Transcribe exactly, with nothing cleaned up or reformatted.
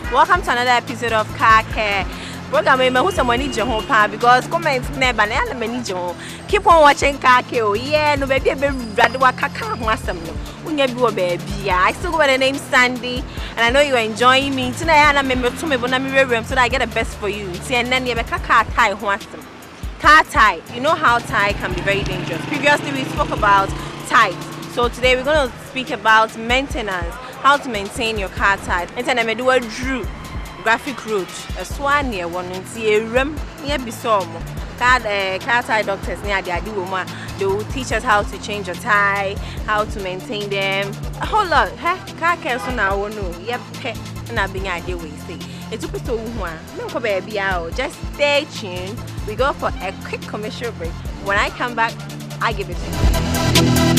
Welcome to another episode of Car Care. Program me who someone need your home because comments never never need your keep on watching Car Care. Yeah, no baby, baby, radwa kaka wasam no. Unya bi baby. I still go by the name Sandy, and I know you are enjoying me. Tonight I remember to me but I'm room so that I get the best for you. See, and then you be kaka tie wasam. Car tie. You know how tie can be very dangerous. Previously we spoke about ties. So today we're going to speak about maintenance. How to maintain your car tire. And then I do a drew graphic road. A swan near one and see a room near Bisom. Car car tire doctors near the Adiwoma. They will teach us how to change your tire, how to maintain them. A whole lot. Hey, car care so now won't know. Yep, and I've been idea we say. It's super so one. No baby out. Just stay tuned. We go for a quick commercial break. When I come back, I give it to you.